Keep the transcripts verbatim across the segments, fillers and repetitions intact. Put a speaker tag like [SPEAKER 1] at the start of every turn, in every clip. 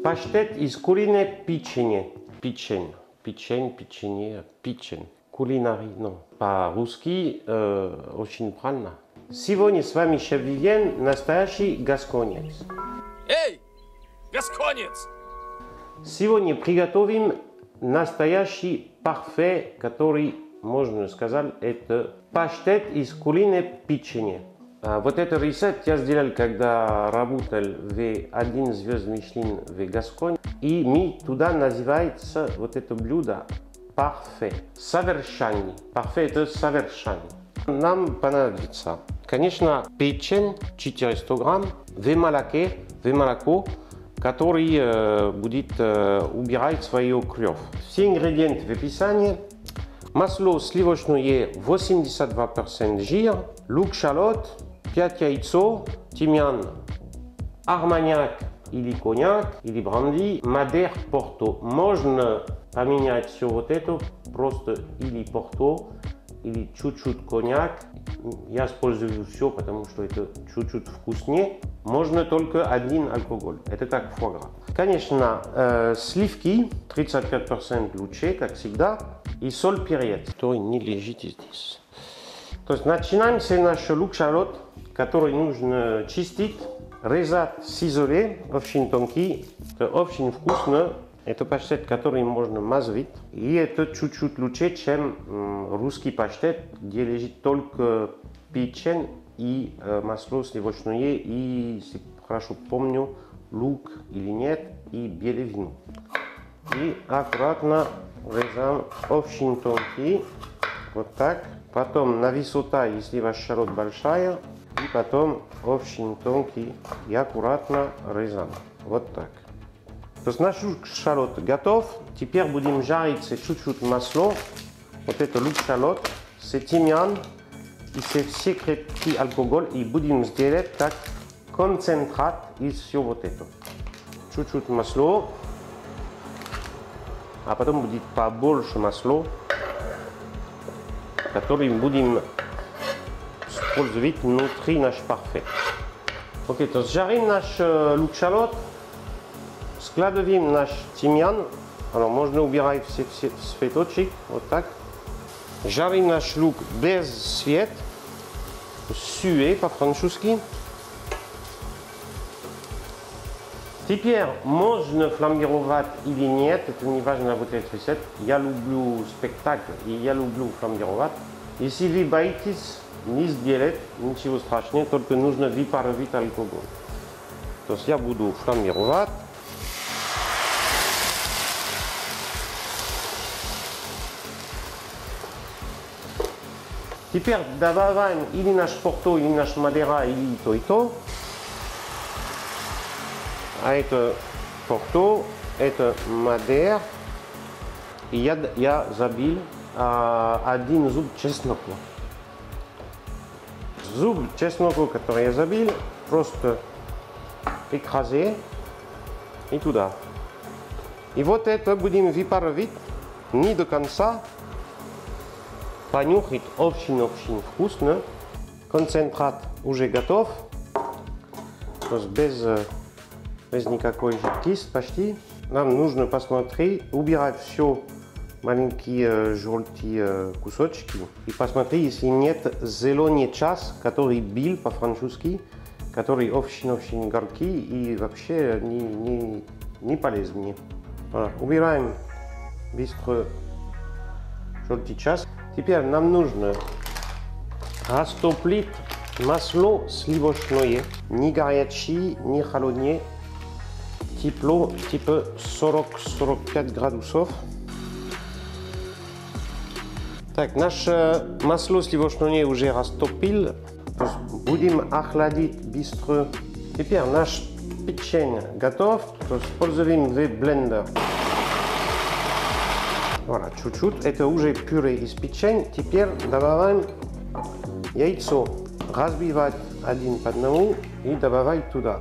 [SPEAKER 1] Паштет из куриной печени. Печень. Печень, печенье, печень. Кулинарий, ну, по-русски э, очень правильно. Сегодня с вами шеф Вивьен, настоящий гасконец.
[SPEAKER 2] Эй, гасконец!
[SPEAKER 1] Сегодня приготовим настоящий парфait, который, можно сказать, это паштет из куриной печени. А вот этот рецепт я сделал, когда работал в один звезд Мишлен в Гасконе. И мы туда называется вот это блюдо парфait. Совершенный. Парфait это совершенный. Нам понадобится, конечно, печень четыреста грамм, в молоке, в молоко, который э, будет э, убирать свою кровь. Все ингредиенты в описании. Масло сливочное восемьдесят два процента жир, лук, шалот, пять яиц, тимьян, армагnac или коньяк, или бренди, мадер, порто. Можно поменять все вот это, просто или порто, или чуть-чуть коньяк. Я использую все, потому что это чуть-чуть вкуснее. Можно только один алкоголь. Это как фуагра. Конечно, э, сливки, тридцать пять процентов лучше, как всегда. И соль, перец, который не лежит здесь. То есть начинаем с нашего лук-шалот, который нужно чистить, резать, сизоле, очень тонкий. Это очень вкусно. Это паштет, который можно мазать. И это чуть-чуть лучше, чем м, русский паштет, где лежит только печень и э, масло сливочное, и, если хорошо помню, лук или нет, и белое вино. И аккуратно резаем очень тонкий, вот так. Потом на высота, если ваш шалот большая, и потом очень тонкий и аккуратно резаем. Вот так. То есть наш шалот готов. Теперь будем жарить чуть-чуть масло. Вот это лук-шалот, c'est тимьян и c'est все крепкий алкоголь. И будем сделать как концентрат из всего вот этого. Чуть-чуть масло. А потом будет побольше масла, который будем использовать внутри наш парфait. Окей, то есть жарим наш лук-шалот. Складываем наш тимьян. Alors, можно убирать все, все цветочек, вот так. Жарим наш лук без свет, suer по-французски. Теперь можно фламбировать или нет, это не важно вот этот рецепт. Я люблю спектакль и я люблю фламбировать. Если вы боитесь не сделать, ничего страшного, только нужно выпаровать алкоголь. То есть я буду фламбировать. Теперь добавляем или наш порто, или наш мадера, или то и то. А это порто, это мадер. И я, я забил а, один зуб чеснока. Зуб чеснока, который я забил, просто écrasé и туда. И вот это будем выпаровать не до конца. Понюхать очень-очень вкусно. Концентрат уже готов. То есть без, без никакой жидкости почти. Нам нужно посмотреть, убирать все маленькие желтые кусочки. И посмотреть, если нет зеленый час, который бил по-французски, который очень-очень горький и вообще не, не, не полезный. Voilà. Убираем быстро желтый час. Теперь нам нужно растопить масло сливочное, не горячее, не холодное, тепло, типа сорок-сорок пять градусов. Так, наше масло сливочное уже растопил. Будем охладить быстро. Теперь наш печень готов. Используем в блендер. Voilà, чуть-чуть. Это уже пюре из печени. Теперь добавляем яйцо. Разбивать один по одному и добавить туда.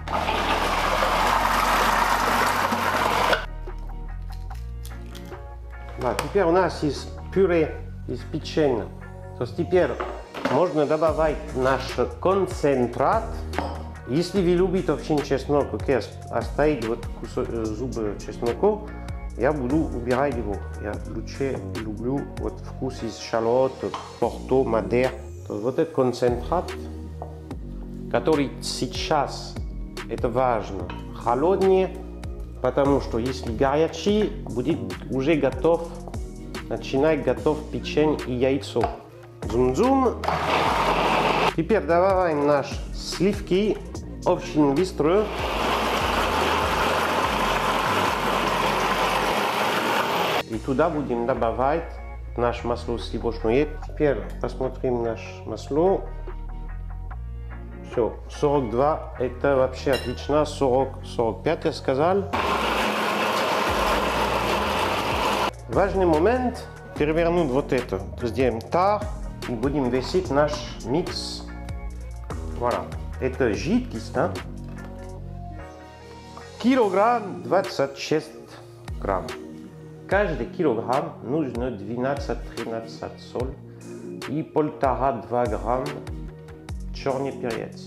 [SPEAKER 1] Да, теперь у нас есть пюре из печени. То есть теперь можно добавить наш концентрат. Если вы любите очень чеснок, окей, оставить вот кусок зубы чеснока, я буду убирать его. Я лучше люблю вот вкус из шалот, порто, мадер. Вот этот концентрат, который сейчас, это важно, холоднее, потому что если горячий, будет уже готов, начинает готов печень и яйцо. Зум-зум. Теперь добавим наши сливки очень быстро. И туда будем добавить наше масло сливочное. Теперь посмотрим наше масло. Все, сорок два, это вообще отлично, сорок сорок пять я сказал. Важный момент, перевернуть вот это. Сделаем так и будем весить наш микс. Voilà, это жидкость, да? Килограмм двадцать шесть грамм. Каждый килограмм нужно двенадцать-тринадцать соль и полтора-два грамм черный перец.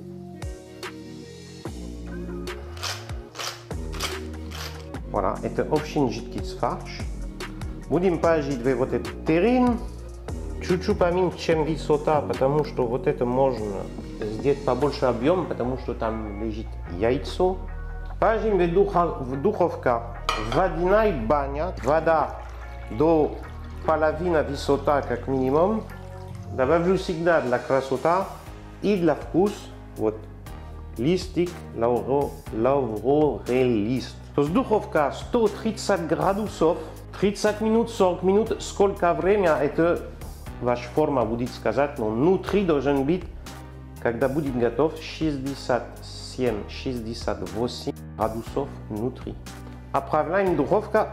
[SPEAKER 1] Voilà, это очень жидкий фарш. Будем пожидать вот этот террин. Чуть-чуть поменьше, чем высота, потому что вот это можно сделать побольше объем, потому что там лежит яйцо. Пожим в духовке. Водяная баня, вода до половины высота как минимум. Добавлю всегда для красоты и для вкуса вот листик лавровый лист. То есть духовка сто тридцать градусов, тридцать минут, сорок минут, сколько времени это ваша форма будет сказать, но внутри должен быть, когда будет готов, шестьдесят семь — шестьдесят восемь градусов внутри. Отправляем духовка.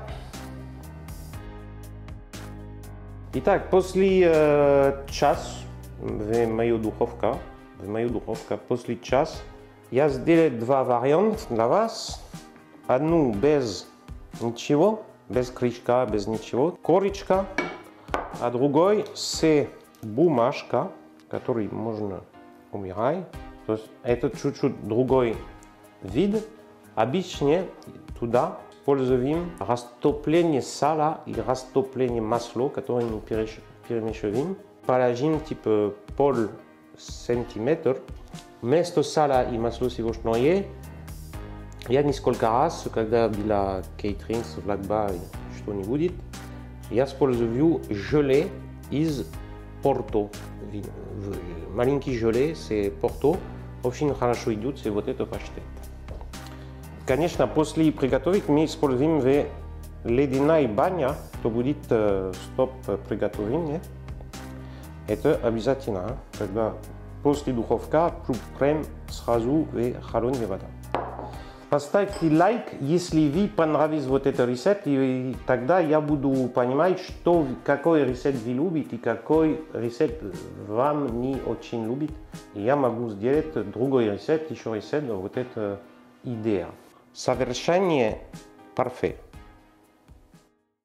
[SPEAKER 1] Итак, после э, час в мою духовку, в мою духовку, после час, я сделал два варианта для вас. Одну без ничего, без крышка, без ничего, корочка, а другой с бумажка, которую можно умирать. То есть это чуть-чуть другой вид. Обычно туда используем растопление сала и растопление масла, которое мы перемешиваем. Положим типа пол сантиметра. Вместо сала и масла сливочного я несколько раз, когда была кейтеринг, свадьба, что-нибудь, я использую желе из порто. Маленький желе, c'est порто. Очень хорошо идет, c'est вот это паштет. Конечно, после приготовить мы используем ледяная баня, то будет э, стоп приготовления. Это обязательно, когда после духовка прям сразу в холодная вода. Поставьте лайк, если вы понравилась вот эта рецепт, и тогда я буду понимать, что, какой рецепт вы любите, какой рецепт вам не очень любит. И я могу сделать другой рецепт, еще рецепт, вот эта идея. Совершение парфait.